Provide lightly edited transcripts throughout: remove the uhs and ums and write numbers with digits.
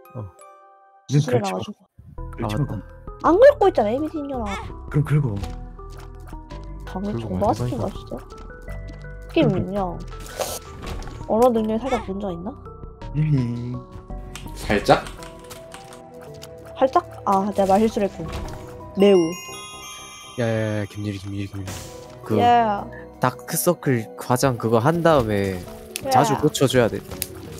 수술해 그렇죠. 나가지고. 그렇죠. 맞다. 안 긁고 있잖아 이미지 인형아. 그럼 긁어. 방금 긁고 정보 말도 하스킨 진짜? 게임은요. 언어 능력에 살짝 문제가 있나? 히히. 살짝? 살짝? 아 내가 말 실수를 했군. 매우. 야야야 김유리. 그 예. 다크서클 과장 그거 한 다음에 예. 자주 고쳐줘야 돼.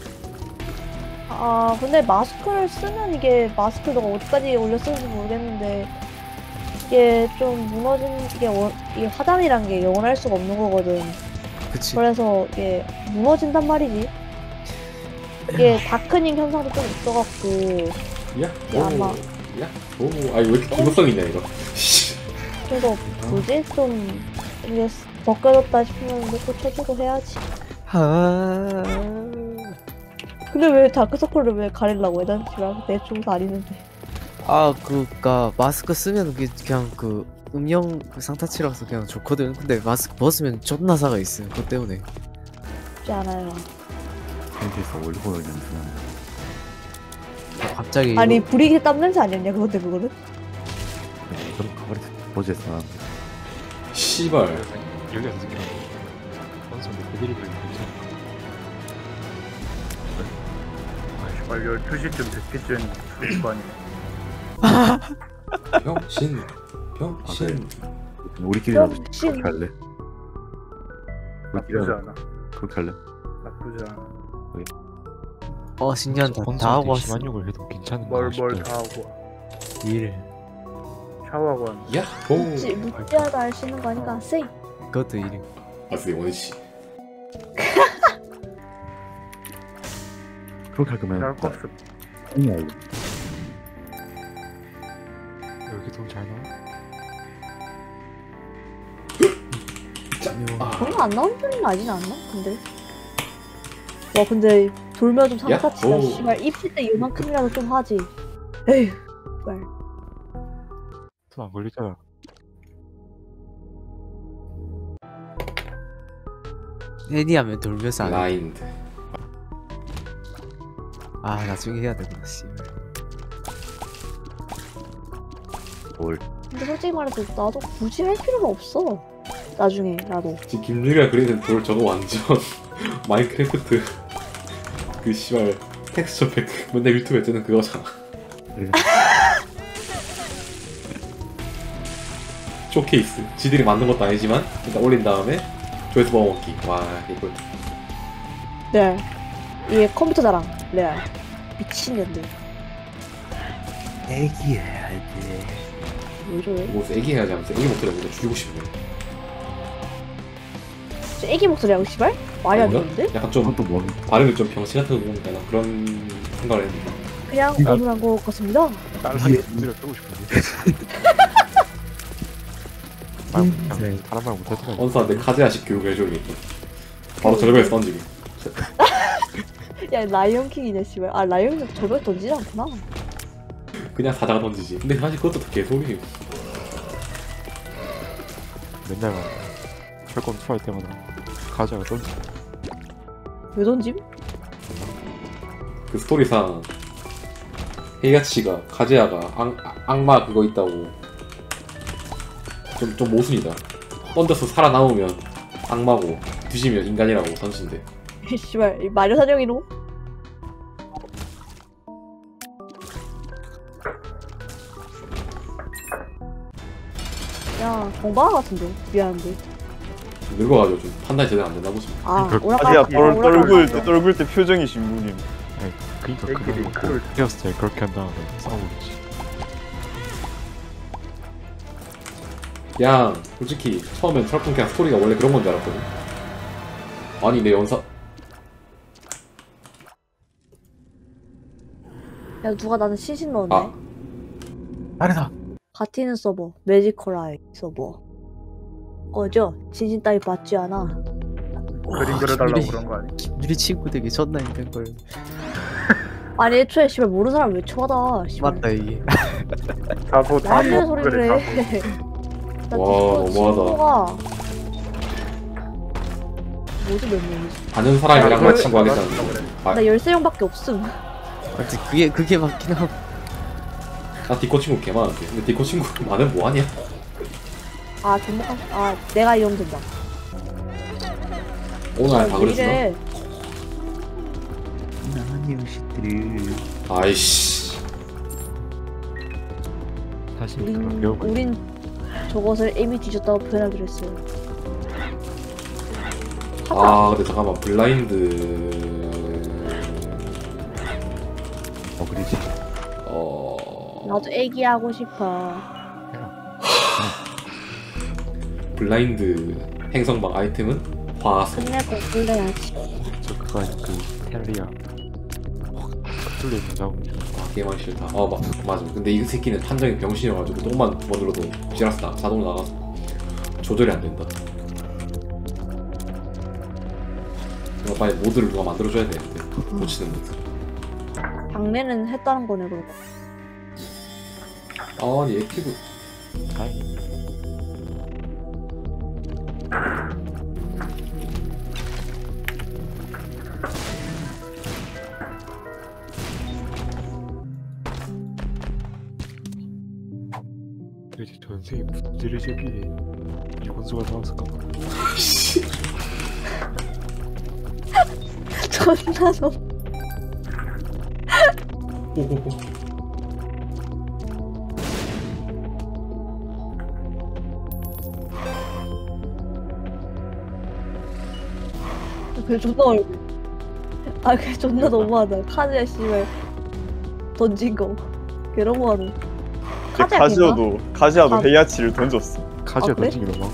아 근데 마스크를 쓰면 이게 마스크를 너가 어디까지 올려 쓰는지 모르겠는데 이게 좀 무너진 이게 화장이란 게 영원할 수가 없는 거거든. 그치. 그래서 이게 무너진단 말이지. 이게 다크닝 현상도 좀 있어갖고 야? 이게 아마 야? 오, 아 이거 왜 이렇게 중독성 있냐 이거. 그래서 뭐지 좀 이게 벗겨졌다 싶으면 뭐 고쳐주고 해야지. 아. 근데 왜 다크서클을 왜 가리려고 해? 난 지금 내 중도 아니는데. 아 그니까 마스크 쓰면 그냥 그 음영 그 상타치라서 그냥 좋거든. 근데 마스크 벗으면 존나 사가 있어. 그것 때문에. 쉽지 않아요. 팬티에서 올리고 연습하는. 갑자기 아니 브리기 땀 냄새 아니었냐 그건데 그거는? 그럼 가버리 보지했어. 씨발. 여기서 느끼는 거. 선수 애들이 걸리겠지. 말 12시쯤 듣기쯤 죽을 거 아니야. 병신. 우리끼리라도 병신. 그렇게 할래? 나쁘지 우리끼리라도 않아. 그렇게 할래? 나쁘지 않아. 신기하다. 다 하고 왔어. 심한 욕을 해도 괜찮은 뭘 거 다 하고 와. 일. 샤워하고 왔 야? 오. 묻지하다 알 수 있는 거 아닌가? 쎄. 그것도 일. 아 그게 원시. 그렇게 할 거면 샤워 컵스 아니야 이거. 여기 돈 잘 나와? 별로 안 나오는 편은 아니지 않나? 근데 와 근데 돌면 좀 야, 상타치다 오. 씨발 입실 때 요만큼이라도 좀 하지. 에휴 말. 돈 안 걸리잖아. 애니하면 돌면서 안 해. 라인드. 아 나중에 해야 되구나 씨발. 뭘? 근데 솔직히 말해서 나도 굳이 할 필요가 없어. 나중에 나도. 지금 김유리가 그리는 돌 저거 완전 마인크래프트 그 씨발 텍스처 팩 맨날 유튜브에 뜨는 그거잖아. 쇼케이스. 지들이 만든 것도 아니지만 일단 올린 다음에 조회수 먹어먹기. 와 이거 네. 이게 컴퓨터 자랑. 레알. 미친년들. 애기해야지. 왜 저래? 뭐 애기 해야지 하면서 애기 목소리 보고 죽이고 싶네. 저 애기 목소리하고 씨발? 말이 안 아닌가? 되는데? 약간 좀 그것도 뭐? 발음이 좀 병신 같은 거 보니까 나 그런 생각을 했는데. 그냥 어눌한 것 같습니다. 딸하게 문제를 쓰고 싶은데. 네. 다른 말 못하더라. 원사한테 카제아식 교육을 해줘야겠다. 바로 절벽에서 던지기. 야 라이온킹이냐 씨발. 아 라이온킹 절벽 던지지 않구나. 그냥 사자가 던지지. 근데 사실 그것도 다 개소리고. 맨날 막 철권 투할 때마다 가져가 던지. 왜 던짐? 그 스토리상 헤이아치가 카제아가 악마 그거 있다고 좀 모순이다. 던져서 살아남으면 악마고 뒤지면 인간이라고 던진대. 씨발 이 마녀 사냥이노? 야 정방아 같은데 미안한데. 늙어가지고 좀 판단이 제대로 안 되나 보지. 아 그- 오락가 떨굴 때 표정이 신문임. 그니까 애기들이 그거 먹고 그걸- 헤어스타일 그렇게 한 다음에 싸우겠지. 야 솔직히 처음엔 철권 그냥 스토리가 원래 그런 건 줄 알았거든. 아니 내 연사 야 누가 나는 신신 넣었네. 아. 아니다. 같이 있는 서버 매지컬 아이 서버 꺼져. 신신 따위 받지 않아. 그림 그려달라고 그런 거 아니? 김유리 친구 되게 존나 힘든 걸. 아니 애초에 씨발 모르는 사람 왜 쳐다 씨발. 맞다 이게. 다소 나한테 소리를 그래 해. 나 와, 디스코드 너무하다. 친구가 뭐지 몇 명이지? 아는 사람이랑 야, 같이 친구 그래. 하겠다는 거. 아, 나 13명밖에 없음. 아무튼 그게 맞긴 하고. 나 디코 친구 개 많은데. 근데 디코 친구 많으면 뭐하냐? 아 존나 아 내가 이러면 된다. 오늘 안에 다 그랬어? 이래. 나니 음식들을. 아이씨. 다시 그걸 배우고 우린 저것을 이미 뒤졌다고 표현하기로 했어요. 하자. 아 근데 잠깐만 블라인드. 그러지. 나도 애기 하고 싶어. 블라인드 행성방 아이템은 화석. 끝내고 불러야지. 저 그거 아니 그 텔리아 확 뚫려 있는 자국. 게임하기 싫다. 맞아. 근데 이 새끼는 판정이 병신이어가지고 똥만 뭐 눌러도 지라스 자동으로 나가서 조절이 안 된다. 이거 빨리 모드를 누가 만들어줘야 되는데 고치는 모드. 방내는 했다는 거네 그러고. 아니 액티브. 다행히 도대체 전생에 무슨 일을 저기에 유건수가 나왔을까? 존나 너. 호호호. 그게 존나 얼굴. 아 그게 존나 너무하다. 카즈야 씨발 던진 거. 걔 너무하네. 카즈야 걔가? 카지아도 아. 헤이하치를 던졌어. 카지가 그래? 던진 게 너무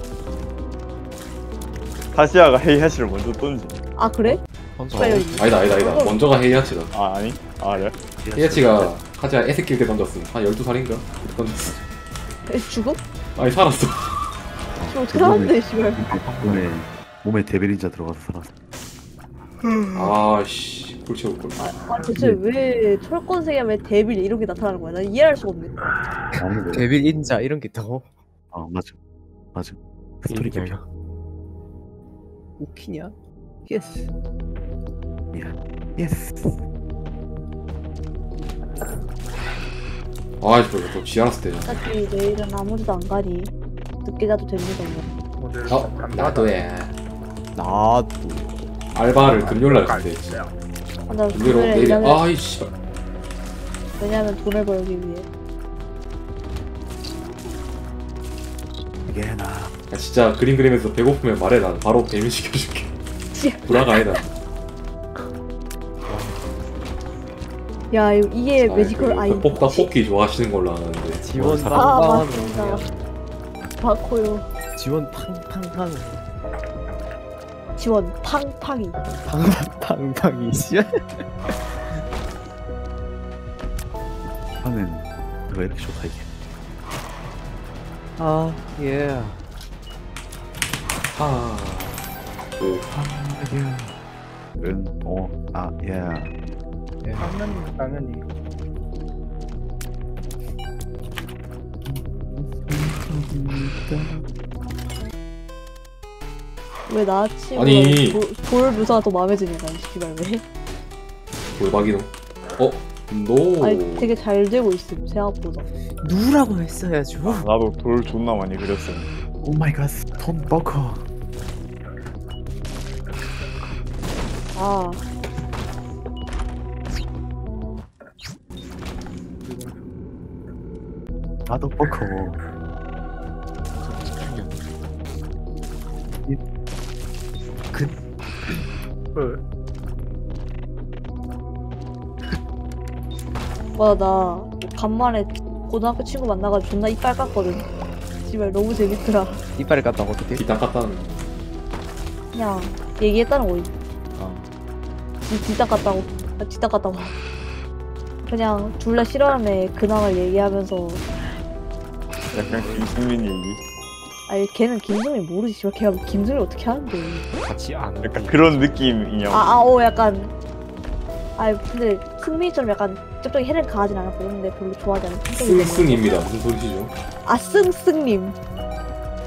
카지아가 헤이하치를 먼저 던지. 아 그래? 혼자 빨리 아니다. 먼저가 헤이아치다. 아 아니? 아 그래? 헤이아치가 카즈야 애새끼일 때 던졌음. 한 12살인가? 그때 던졌어. 죽음? 아니 살았어. 지금 어떻게 하는데 씨발. 몸에 데빌린자 들어가서 살았어. 아씨 꿀 채울걸. 아 대체 왜 철권색이야 왜 데빌 이런 게 나타나는 거야? 난 이해할 수가 없네. 아니 왜? 데빌 인자 이런 게 있다고? 맞아. 스토리 게임이야. 개편. 웃기냐? 예스. 예스. 아이씨 또 지아라스 때냐. 어차피 내일은 아무데도 안 가니. 늦게 자도 되는 거냐. 오늘 나도 해. 나도. 알바를 금요일날 간대. 아, 나 금요일 오늘 내일. 왜냐면, 아이씨. 왜냐면 돈을 벌기 위해. 이게 나. 야, 진짜 그림 그리면서 배고프면 말해. 난 바로 배민 시켜줄게. 불화가 아니다. 야 이게 매지컬 아이. 떡볶이 좋아하시는 걸로 아는데. 지원 아 빵빵하는 맞습니다. 바코요. 지원 팡팡하는 지원 팡팡이. 팡팡이 씨야. 하는 왜 이렇게 좋다 이게. 아 예. 아. 그 당연히 왜 나치고 아니. 돌 묘사가 더 마음에 드는 거야 씨발 왜? 돌박이노. 노. 아니 되게 잘 되고 있음 생각보다. 누라고 했어야죠. 나도 돌 존나 많이 그렸어. 오 마이 갓 스톤 버커. 아 나도 버커. 맞아 나 간만에 고등학교 친구 만나가지고 존나 이빨 깠거든. 씨발 너무 재밌더라. 이빨을 깠다고 어떻게? 뒷땅 깠다는. 그냥 얘기했다는 거임. 아. 뒷땅 깠다고. 뒷땅 깠다고. 그냥 둘 다 싫어하는 근황을 얘기하면서 약간 김승민 얘기. 아니 걔는 김승민 모르지. 씨발 걔가 김승민 어떻게 하는데. 같이 아는 약간 그런 느낌이냐고. 약간 근데 승민이처럼 약간 저쪽에 해를 가하진 않았거든. 근데 별로 좋아하지 않은 성격이 때문에. 승승입니다. 무슨 소리시죠? 아 승승님.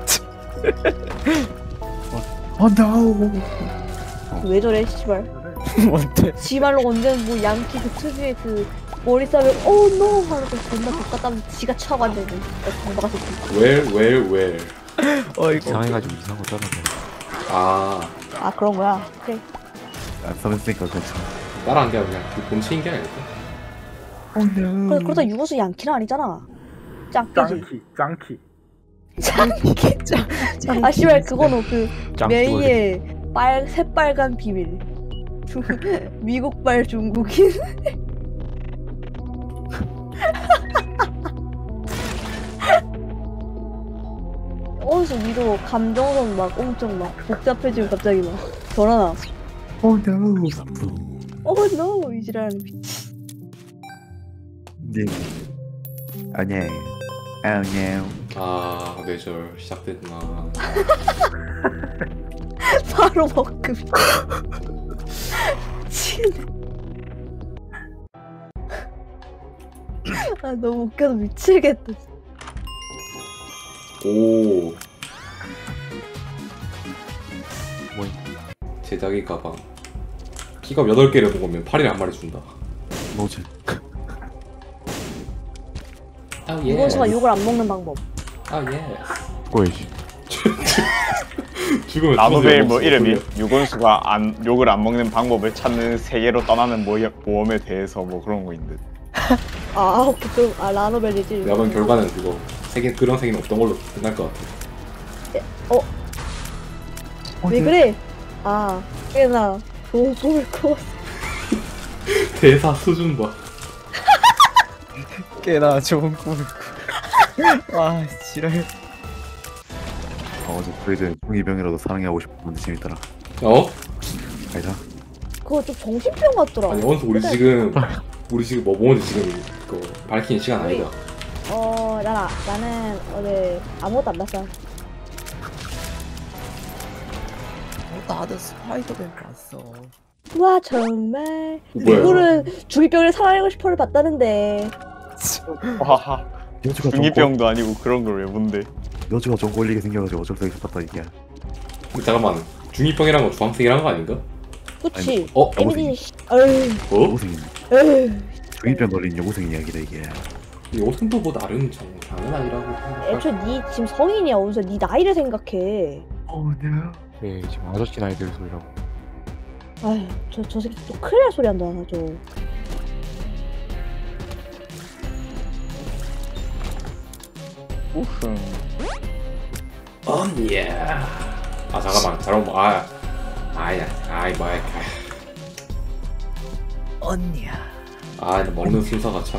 어 노. 왜 저래 씨발. 뭔데? 지말로 언제는 뭐 양키 그 특유의 그 머리 싸면 노 하는 거 존나 똑같다면 지가 쳐고 앉아있는 장바가 새끼. 웰. 어이구. 이상해가지고 이상한 거 짜는데. 아, 아 그런 거야? 그래. 안 써봤으니까 괜찮아. 따라한 게 아니라 그냥 본체인 게 아닐까? 그러다 유고수 양키는 아니잖아. 짱끼지. 짱키. 아 씨발 그거는 그 짱 메이의 새빨간 비밀. 미국발 중국인. 어디서 위로 감정선 막 엄청 막 복잡해지고 갑자기 막 전화나. no 이지라는 미친. 네. 아니에요. 아니에요. 아, 뇌절 시작됐나. 바로 먹금. 미치겠네. 아 너무 웃겨서 미치겠다. 오, 뭐임? 제자기 가방. 키가 8개를 먹으면 8일 한 마리 준다. 뭐지? 아, 예. 유고수가 욕을 안 먹는 방법. 아, 예. 꼬야지. 죽으면 나노벨 죽어서 뭐 먹어, 이름이 소리야. 유건수가 욕을 안 먹는 방법을 찾는 세계로 떠나는 모험에 대해서 뭐 그런 거 있는데. 아 오케이 그럼 라노벨이지. 내가 본 결과는 그거 그런 세계는 없던 걸로 끝날 것 같아. 왜 그래? 아 꽤나 좋은 꿈을 꾸었어. 대사 수준 봐. 꽤나 좋은 꿈을 꾸. 와 지랄. 어제 프레이드 중이병이라도 사랑해하고 싶었는데 재밌더라. 어? 아니다. 그거 좀 정신병 같더라. 아니 원수 우리 지금 뭐 먹었는지 지금 그거 밝히는 시간 아니다. 나는 어제 아무것도 안 봤어. 나도 스파이더맨 봤어. 와 정말 뭐야? 누구는 중이병을 사랑하고 싶어를 봤다는데. 와하. 여주가 중이병도 아니고 그런 걸 왜 본데? 여주가 좀 걸리게 생겨가지고 어쩔 수 없이 봤다 이게. 근데 잠깐만, 중이병이란 건 주황색이란 거 아닌가? 그치. 어? 에미디 어휴 어? 여고생이네. 에휴. 중이병 걸린 여고생 이야기다 이게. 여성도 뭐 나름 장은 아니라고 생각할. 애초에 니 지금 성인이야. 어디서 니 나이를 생각해. no. 네, 지금 아저씨 나이들 소리라고. 아휴 저 새끼 또 큰일 날 소리 한다 저. 우흠. 예. 아 잠깐만, 잘못 뭐야. 언니야. 아, 먹는 순서가 참.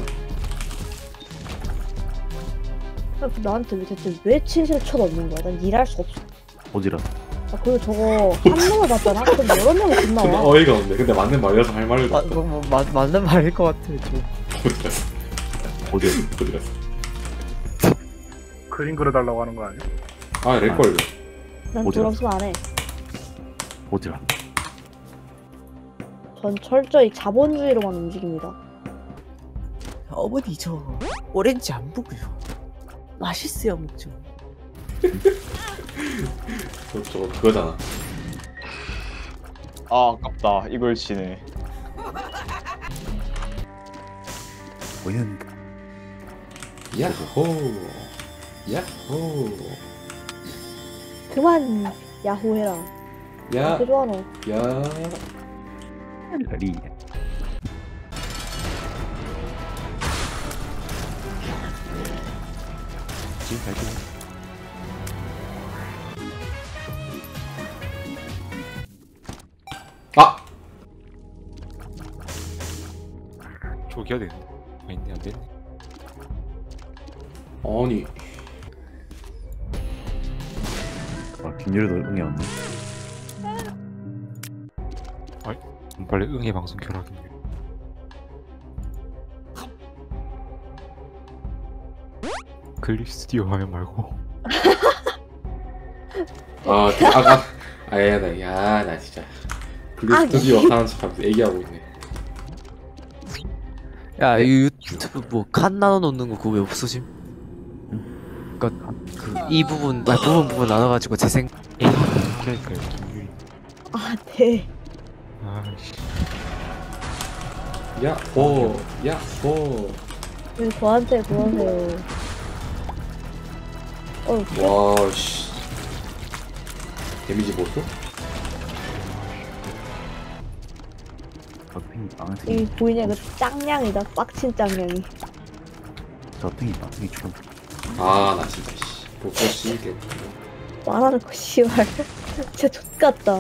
나한테 대체 왜 친세를 쳐넣는 거야? 난 일할 수 없어. 오지라. 아, 그리고 저거 한 명을 봤잖아? 그럼 여러 명이 곧 존나 나와. 어이가 없네. 근데 맞는 말이라서 할 말을 아, 없다. 뭐, 맞는 말일 것 같아. 좀. 어디 갔어? 오지. 어디 갔어? 그림 그려달라고 하는 거 아니야? 아, 렉걸려. 난 뭐지? 돈 없으면 안 해. 오지라. 전 철저히 자본주의로만 움직입니다. 어머니 저 오렌지 안 보고요. 맛있어요 먹죠. 저거 그거잖아. 아 아깝다. 이걸 치네. 보인. 야호. 야호. 그만 야호해라. 야. 그 좋아 너. 야. 리. 지금 갈게. 아. 저기야 되네. 아닌데 안 됐네. 아니. 아 김유리도 응이 왔네. 빨리 응애 방송 켜라겠네. 클립 스튜디오 화면 말고. 나 진짜. 블루 스튜디오 하는 척하면서 얘기하고 있네. 야 유튜브 뭐 칸 나눠 놓는 거 그거 왜 없어짐? 그니까 이 부분 부분 나눠가지고 재생. 그러니까요, 김유리. 아 네. 아씨. 야호 야호. 왜 저한테 그러세요? 와씨. 데미지 보소? 저 팽이 빵을 이 보이냐 그 짱냥이다. 빡친 짱냥이. 저 팽이 빵이 좀 아나 진짜 씨. 보소 씨. 말하는 거 씨발. 진짜 족같다.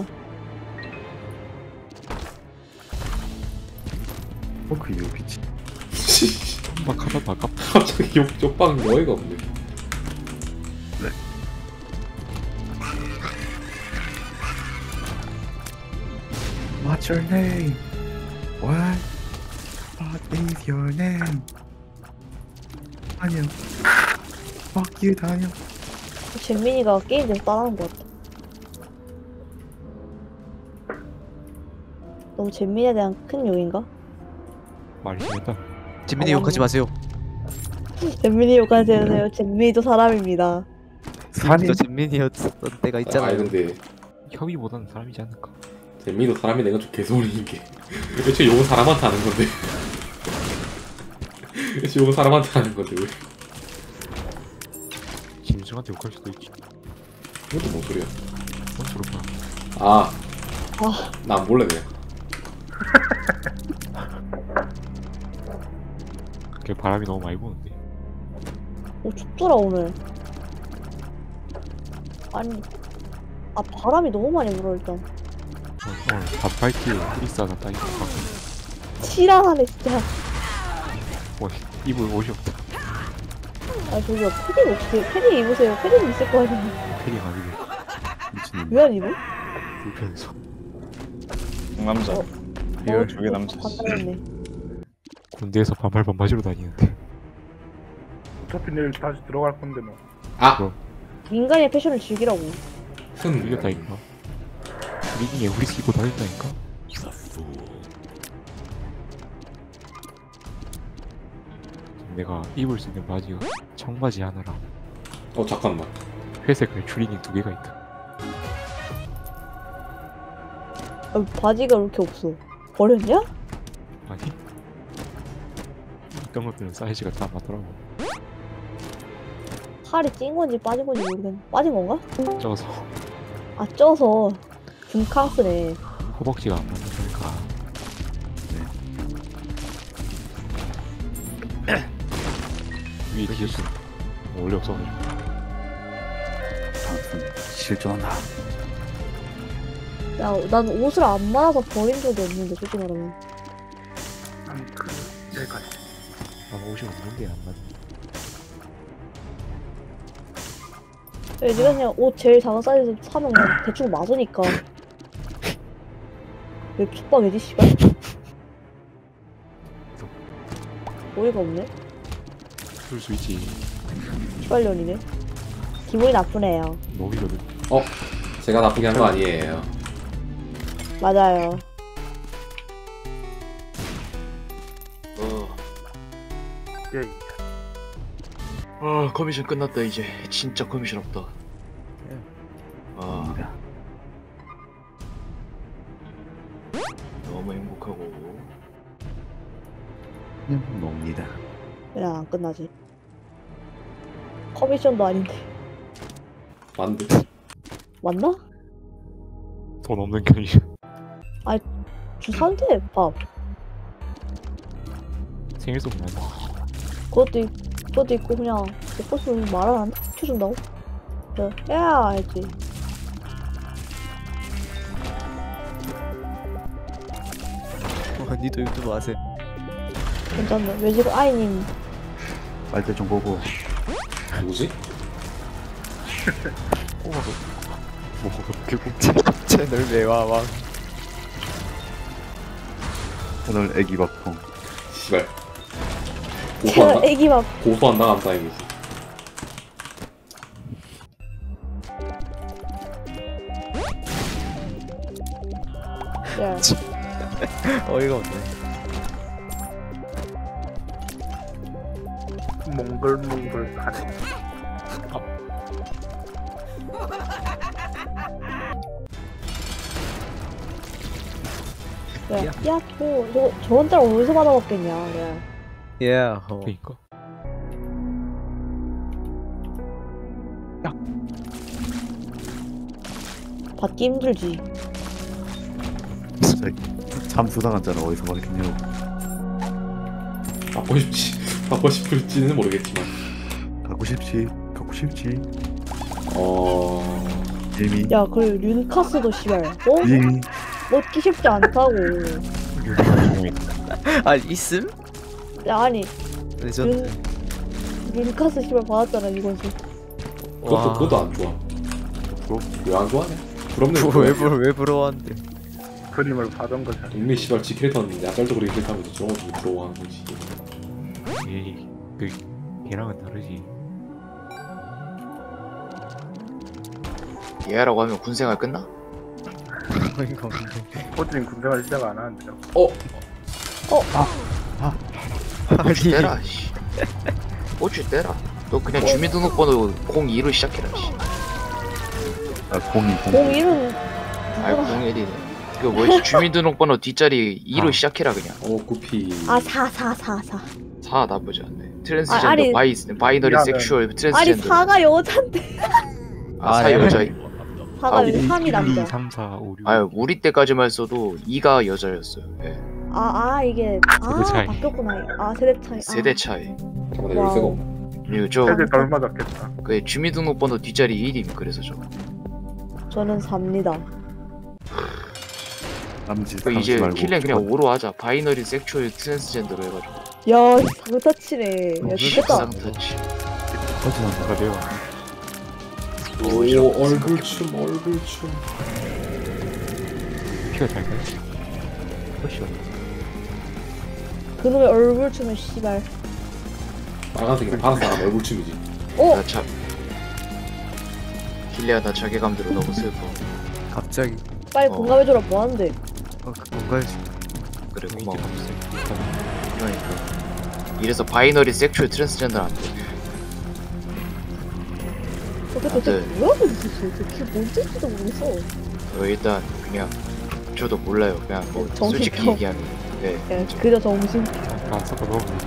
그 이거 빛이 막 하다 아깝다. 갑자기 욕빵 어이가 없네. What's your name? What? What is your name? 아니야. Fuck you, 다니엘. 잼민이가 게임 좀 따라하는 것 같아. 너무 잼민이에 대한 큰 욕인가? 말이 심했다. 진민이 욕하지 마세요. 잼민이 욕하세요. 잼민이도 사람입니다. 지금도 진민이였던 때가 아니 있잖아요. 근데 협의보다는 사람이지 않을까. 재민이도 사람이 내가 좀 개소리인 게. 애초에 욕은 사람한테 하는 건데. 애초에 욕은 사람한테 하는 건데 왜? 김승한테 욕할 수도 있지. 이것도 뭔 소리야? 뭔 소리야. 아. 나 안 볼래 그냥. 그게 바람이 너무 많이 부는데. 오 춥더라 오늘. 아니 바람이 너무 많이 불어 일단. 오늘 밥팔기에 프리스 하나 따기고 가고. 치라하네 진짜. 와 입을 옷이 없다. 아 저기요 패딩 어떻게 패딩 입으세요. 패딩 있을 거 아니야. 패딩 아니고 미친놈. 왜 안 입어? 불편해서. 남자. 리얼. 저게 남자지. 간단했네. 군대에서 반팔 반바지로 다니는데. 어차피 내일 다시 들어갈 건데 뭐. 아. 인간의 패션을 즐기라고. 밀렸다니까. 리딩에 우리 끼고 다닌다니까. 내가 입을 수 있는 바지가 청바지 하나랑 잠깐만. 회색깔 추리닝 2개가 있다. 아, 바지가 왜 이렇게 없어? 버렸냐? 아니 있던 것들은 사이즈가 다 맞더라고. 살이 찐 건지 빠진 건지 모르겠네. 빠진 건가? 쪄서 아 쪄서 분캉스네. 허벅지가 안 맞는다니까. 위에 기어스 원래 없어가지고. 다음번 실존한다. 야, 난 옷을 안 말아서 버린 적이 없는데 솔직히 말하면. 아니 여기까지. 난 옷이 없는데 안 맞는. 야, 네가 그냥 옷 제일 작은 사이즈 사면 그냥 대충 맞으니까. 왜 핍박이지 씨발? 어이가 없네. 그럴 수 있지. 시발년이네. 기분이 나쁘네요. 먹이거든. 제가 나쁘게 한 거 아니에요. 맞아요. 예. 아 커미션 끝났다 이제. 진짜 커미션 없다. 아 입니다. 너무 행복하고. 놉니다. 왜 안 끝나지? 커미션도 아닌데. 만두. 맞나? 돈 없는 견이. 주사인데 밥. 생일 선물 안 그것도 있고 그냥 먹고 싶으면 말 안 시켜준다고? 야 알지. 니도 유튜브 하세요. 괜찮네. 왜 지금 아이님 빨대 좀 보고. 누구지? 뭐 결국 채널 매화왕. 오늘 애기 밥통. 씨발. 제가 고소한다. 애기 막 고소한다 안 다행이지. 야, 어이가 없네. 몽글몽글하네. 그래. 야, 저런 짤 어디서 받아봤겠냐, 그래. 예. 그니까. 받기 힘들지. 진짜 잠수당했잖아. 어디서 말했냐고. 받고 싶을지는 모르겠지만. 갖고 싶지. 이미 야, 그리고 륜카스도 씨발. 이미 얻기 쉽지 않다고. 아 있음? 야, 아니, 레전드. 륜카스 씨발 받았잖아, 이거지. 그것도 안 좋아. 왜 안 좋아하냐? 부럽네. 왜 부러워한대? 그림을 받은 거잖아. 동네 씨발 지 캐릭터는 야짤적으로 인식하면서 저런 거좀 부러워하는 거지. 에이, 걔랑은 다르지. 얘라고 하면 군생활 끝나? 이거 없네. 호진 군생활 시작 안 하는데요. 어쭈 떼라 씨. 어쭈 떼라. 너 그냥 주민등록번호 02로 시작해라 씨. 공이 01은 아이 01이네. 그 뭐지 주민등록번호 뒷자리 2로 아. 시작해라 그냥. 구피. 아, 4. 4 나쁘지 않네. 트랜스젠더 아니. 바이너리 야, 섹슈얼 아니, 트랜스젠더. 4가 여잔데. 아 4 여자이. 4가 1, 3이 2, 남자. 3, 4, 5, 6. 아유 우리 때까지만 써도 2가 여자였어요. 예. 이게. 세대 차이. 바뀌었구나. 세대 차이. 세대 차이. 잠깐만 나 열쇠가 없나? 그리고 저 세대 덜 맞았겠다. 그 주민등록번호 뒷자리 1임 그래서 저. 저는 4입니다. 남지 그 이제 말고 킬렌 그냥 5로 하자. 바이너리 섹슈얼 트랜스젠더로 해가지고. 야, 상타치네. 야, 죽겠다. 쌍터치. 터지난다. 아, 내가 오 얼굴춤. 피가 잘 가지. 훨씬. 그놈의 얼굴 춤은 씨발. 빨간색이랑 파란색은 얼굴춤이지. 어? 나 참. 킬레야 나 자괴감 들어 너무 슬퍼. 갑자기 빨리 공감해줘라. 뭐하는데? 뭔가지. 그래 이제 고마워. 갑자기. 그러니까. 이래서 바이너리 섹슈얼 트랜스젠더 안 돼. 도대체 뭐야 도대체? 그게 뭔지도 모르겠어. 일단 그냥 저도 몰라요. 그냥 뭐 정신 솔직히 겨. 얘기하면. 네. 그냥 그저 정신. 아, 섞어 먹으면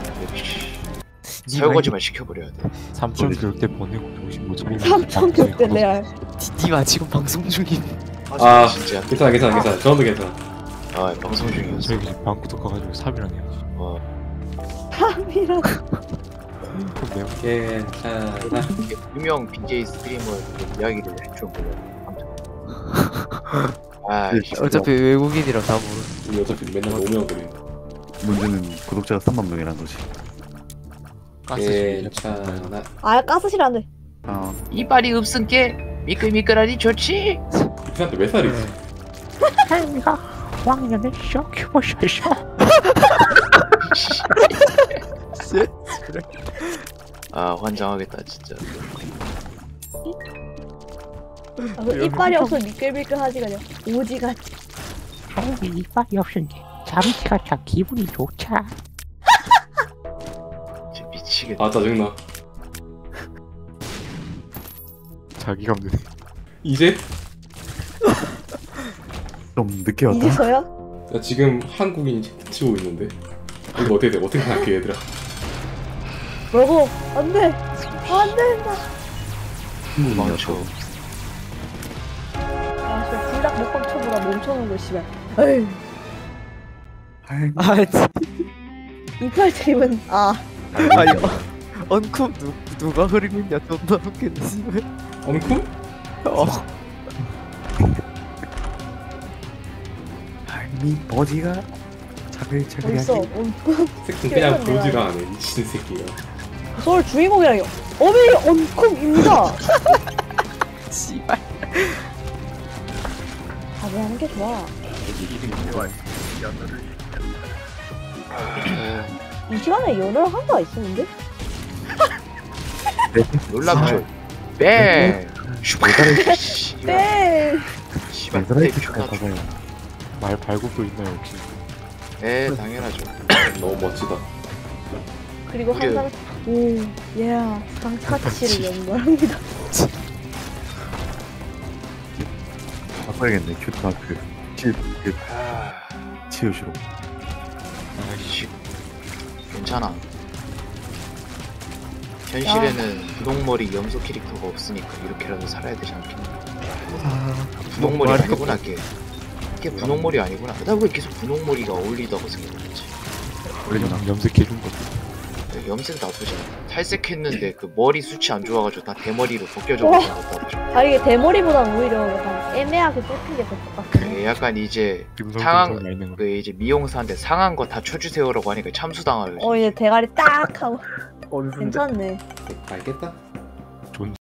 설거지만 시켜버려야 돼. 3천 교육대 보내고 정신 못 차리고. 3,000개 레알. 니마 지금 방송 중인. 아. 진짜. 괜찮아. 저도 괜찮아. 아 방송 중이었어. 저희 지금 방구도 가가지고 3이랑 해야지. 3이랑. 그럼 내가 괜찮아. 유명 BJ 스트리머 이야기를 좀 아, 어차피 외국인이라 다 모르. 우리 어차피 맨날 노면 거린다. 문제는 구독자가 3만 명이라는 거지. 괜찮아. 가스실 안 돼. 이빨이 없은 게 미끌미끌하니 좋지. 이 사람들 몇 살이지? 할미가 왕년에 쇼큐버셔셔. 아 환장하겠다 진짜. 그 이빨이 없어 미끌미끌하지 그냥 오지가. 할미 이빨이 없으니 잠시가 참 기분이 좋자. 진짜 미치겠다. 아 짜증나. 자기가 없네. 이제? 좀 늦게 왔다. 이제서야? 나 지금 한국인이 치고 있는데 이거 어떻게 돼? 어떻게 생각해 얘들아? 뭐라고? 안돼. 안된다. 망쳐. 씨발 불닭 먹방 쳐보다 멈춰놓은 거 씨발. 에이. 이빨 트림은 아니 언쿰 누가 흐리고 있냐 존나 웃겠네 씨발. 엄쿵? 할미 버지가 차글차글 어딨어? 새끼 그냥 보지를 안 해. 미친 새끼가. 서울 주인공이라요. 어메이 언쿰입니다. 씨발. 자제하는 게 좋아. 이 시간에 연애를 한 거가 있었는데? 놀랍죠. 뺑. 슈퍼. 네. 씨발. 메드라이트가 가봐요. 말 발굽도 있나요 혹시? 네 당연하죠. 너무 멋지다. 그리고 우리- 항상 상타치를 연구합니다. 바꿔야겠네. 큐트마크. 그 치우시로. 아이씨 괜찮아. 현실에는 분홍머리 염소 캐릭터가 없으니까 이렇게라도 살아야 되지 않겠나. 분홍머리 아니구나 걔. 걔 분홍머리 아니구나. 나 왜 계속 분홍머리가 어울리다고 생각했지. 염색해준 거. 염색 나쁘지 않아. 탈색했는데 그 머리 수치 안 좋아가지고 다 대머리로 벗겨져가지고 나왔다고. 아 이게 대머리보단 오히려 약간 애매하게 뽑힌 게 더 것 같아. 약간 이제 기분 상한 나 있는 거. 그 이제 미용사한테 상한 거 다 쳐주세요라고 하니까 참수당하려. 이제 대가리 딱 하고 어디서 괜찮네. 알겠다.